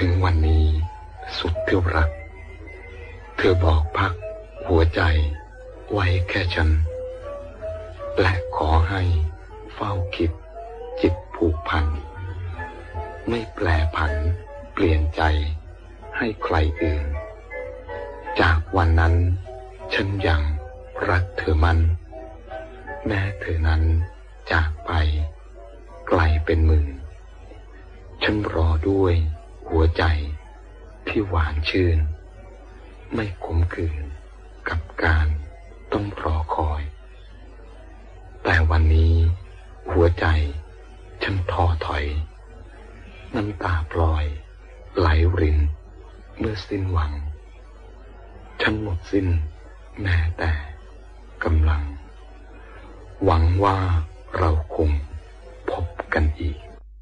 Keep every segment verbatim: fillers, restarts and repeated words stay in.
ถึงวันนี้สุดที่รักเธอบอกพักหัวใจไว้แค่ฉันและขอให้เฝ้าคิดจิตผูกพันไม่แปรผันเปลี่ยนใจให้ใครอื่นจากวันนั้นฉันยังรักเธอมันแม้เธอนั้นจากไปไกลเป็นหมื่นฉันรอด้วยหัวใจที่หวานชื่นไม่ขมขื่นกับการต้องรอคอยแต่วันนี้หัวใจฉันท้อถอยน้ำตาปล่อยไหลรินเมื่อสิ้นหวังฉันหมดสิ้นแม้แต่กำลังหวังว่าเราคงพบกันอีก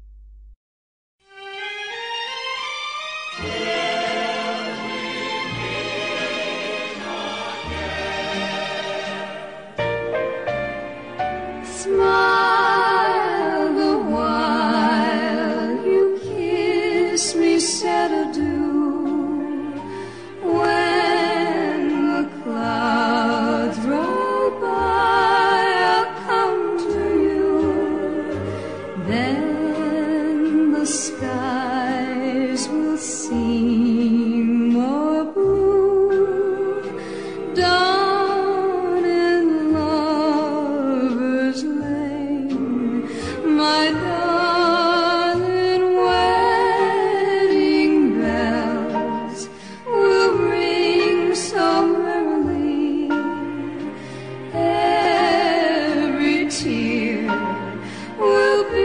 Smile the while you kiss me, said adieu. When the clouds roll by, I'll come to you. Then the skies will seem more blue. Down in Lover's Lane, my darling, wedding bells will ring so merrily. Every tear will be